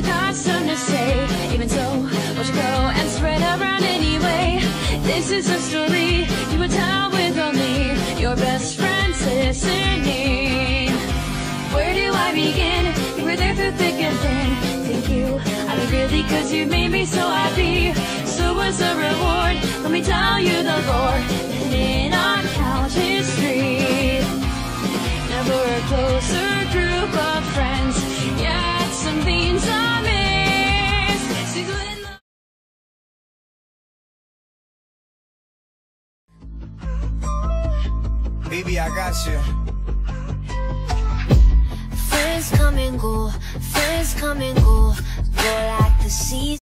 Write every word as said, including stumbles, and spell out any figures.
got something to say. Even so, won't you go and spread around anyway? This is a story you would tell with only your best friends listening. Where do I begin? You were there through thick and thin. Thank you, I mean really, cause you made me so happy. So what's the reward? Let me tell you the lore. And in our college history, never a closer group of friends. Yet some things I miss. Secret love. Baby, I got you. Friends come and go, friends come and go, go like the seas.